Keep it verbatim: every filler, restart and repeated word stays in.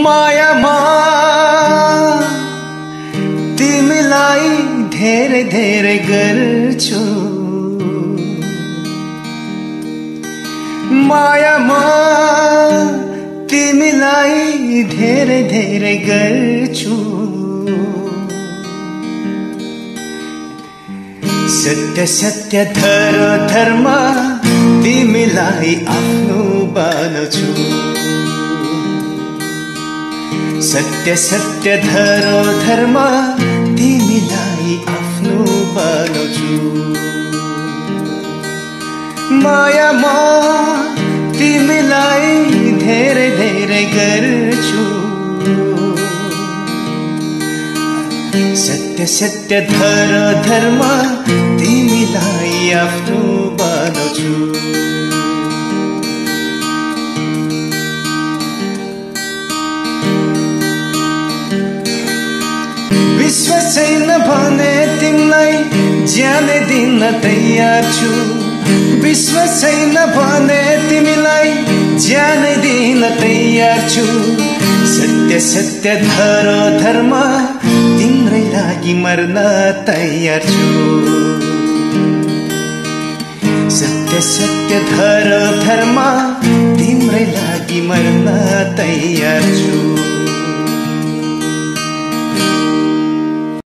मायामा तिमीलाई धेरै धेरै गर्छु मायामा तिमीलाई धेरै धेरै गर्छु सत्य सत्य धरो धर्म तिमीलाई आफ्नो बनाउँछु सत्य सत्य धरो धर्म तिमीलाई आफ्नो बनाउँछु मायामा तिमीलाई धेरै धेरै गर्छु सत्य सत्य धरो धर्म तिमीलाई आफ्नो बनाउँछु विश्वास छैन भने तिमीलाई ज्यानै दिन तयार छु विश्वास छैन भने तिमीलाई ज्यानै दिन तयार छु सत्य सत्य धरो धर्म तिम्रै लागि मर्न तयार छु सत्य सत्य धरो धर्म तिम्रै लागि मर्न तयार छु